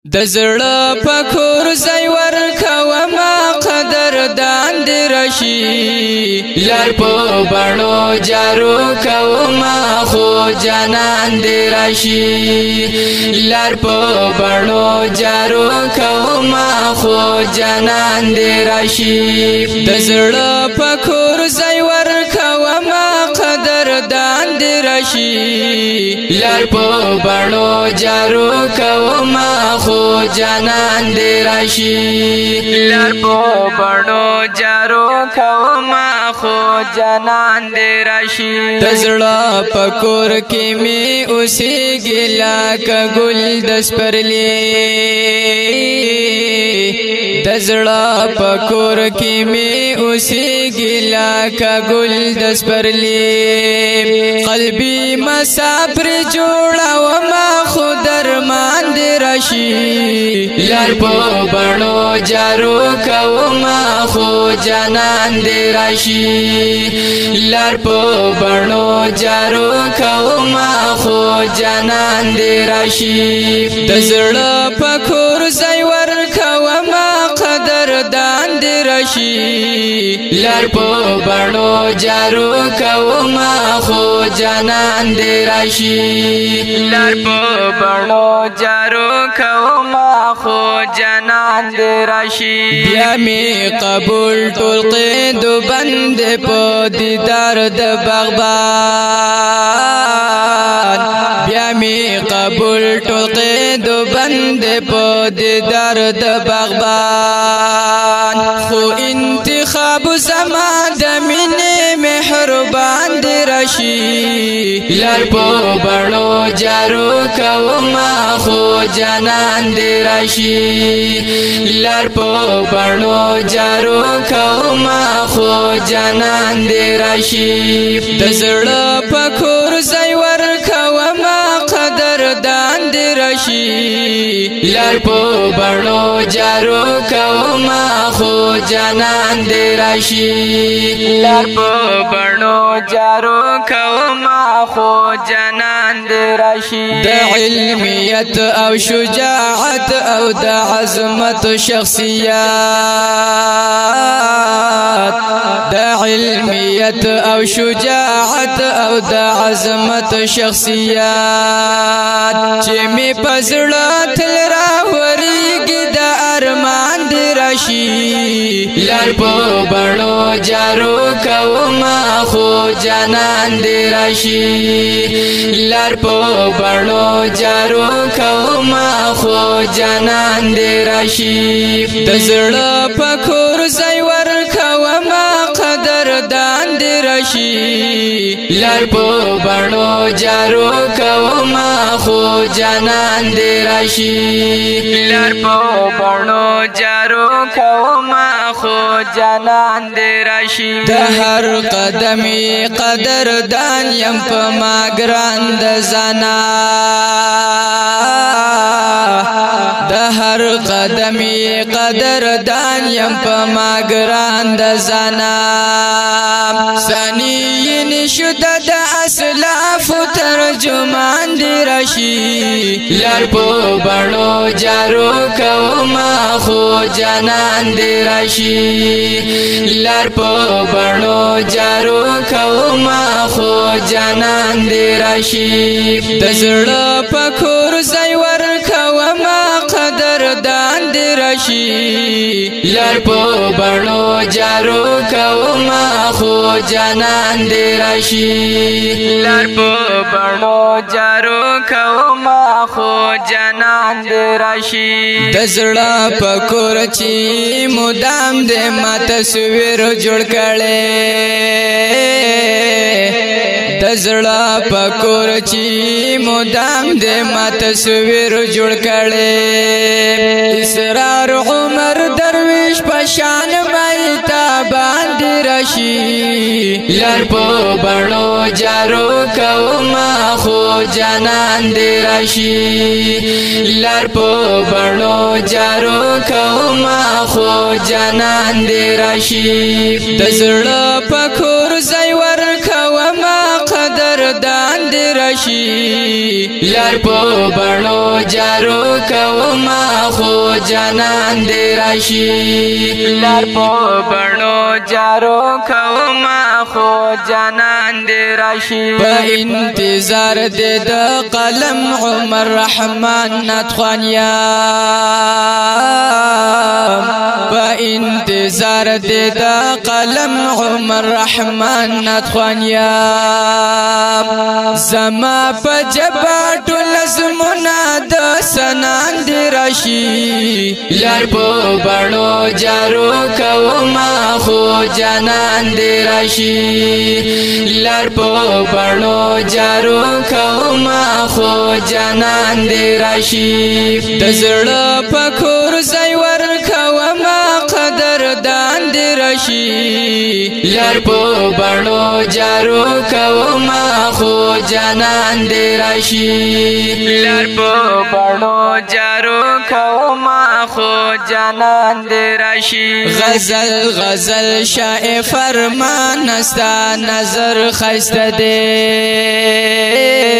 دزړه پکور زای ور کوما قدر دان دی رشی لار په بڼو جارو کوما خو جانان دی رشی لار په بڼو جارو کوما خو جانان دی رشی دزړه پکور زای ور کوما قدر دان دی رشی لار په بڼو جارو کوما خو جانان دی راشی لار په بڼو جارو کوما خو جانان دی راشي دزړه پکور کې می اوسېږي لکه ګل د سپرلی دزړه پکور کې می اوسېږي لکه ګل د سپرلی قلبي مسافر جوړوما خو درمان دی راشي لار په بڼو جارو کوما خو جانان دی راشي لار په بڼو جارو کوما خو جانان دی راشي دزړه پکور زای ور کوما قدر دان دی راشي لار په بڼو جارو کوما خو جانان دی راشي لار په بڼو جارو کوما خو جانان دی راشي بیا می قبول ټول قید بند په دیدار د باغبان بیا می قبول ټول قید بند په دیدار د باغبان خو انتخاب زما د مینې مهربان دی راشي لار په بڼو جارو کوما خو جانان دی راشي لار په بڼو جارو کوما خو جانان دی راشي دزړه پکور زای ور کوما قدر دان دی راشي لار په بڼو جارو کوما خو جانان دی راشي لار په بڼو جارو کوما خو جانان دی راشي د علمیت او شجاعت او د عظمت شخصیت د علمیت او شجاعت او د عظمت شخصیت چې می پزړه تل راوريږي د ارمان دی راشي لار په بڼو جارو کوما خو جانان دی راشي لار په بڼو جارو کوما خو جانان دی راشي دزړه پکور زای ور کوما قدر دان دی راشي لار په بڼو جارو کوما خو جانان دی راشي لار په بڼو جارو کوما خو جانان دی راشي د هر قدمي قدر دان یم په ما ګران د زنا د هر قدمي قدر دان یم په ما ګران د زنا ثاني نشد د اسلاف ترجمان دی راشي لار په بڼو جارو کوما خو جانان دی راشي لار په بڼو جارو کوما خو جانان دی راشي دزړه پکور زای ور کوما قدر دان دی راشي لار په بڼو جارو کوما خو جانان دی راشي لار په بڼو جارو کوما خو جانان دی راشي دزړه پکور چې مدام دې ما تصویر جوړ کړي دزړه پکور چې مدام دې ما تصویر جوړ کړي اسرار عمر درویش پشان مایتا باندې راشي لار په بڼو جارو کوما خو جانان دی راشي لار په بڼو جارو کوما خو جانان دی راشي دزړه پکور زای ور کوما قدر دان دی راشي راشي لار په بڼو جارو کوما خو جانان دې راشي لار په بڼو جارو کوما خو جانان دې راشي په انتظار دې د قلم عمر رحمان ناتخوان په انتظار دې د قلم عمر رحمان ناتخوان زما په جبا ټول زمونه د سنان دې راشي لار په بڼو جارو کوما خو جانان دې راشي لار په بڼو جارو کوما خو جانان دې راشي د زړه په کور ځای ورکوما قدردان دې راشي لار په بڼو جارو کوما خو جانان دې راشي لار په بڼو جارو کوما خو جانان دې راشي غزل غزل شاه فرمان استا نظر خسته دې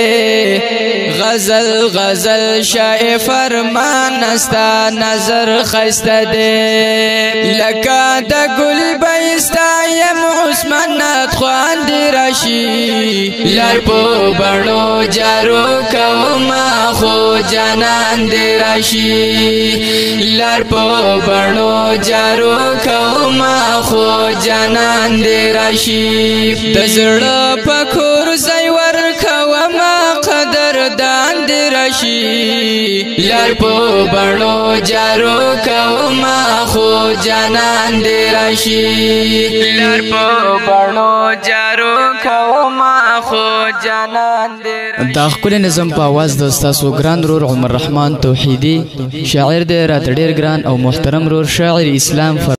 غزل غزل شاه فرمان استا نظر خسته دې لکه د ګل بایستا یم عثمان ناتخوان دې راشي لار په بڼو جارو کوما خو جانان دې راشي لار په بڼو جارو کوما خو جانان دې راشي د زړه په کور ځای ورکوما قدردان دې راشي لار په بڼو جارو کوما خو جانان دې راشي لار په بڼو جارو کوما خو جانان دې دا خپل نظم په आवाज د استاد ګران رور عمر رحمان توحیدی شاعر دې رات ډیر ګران او محترم رور شاعر اسلام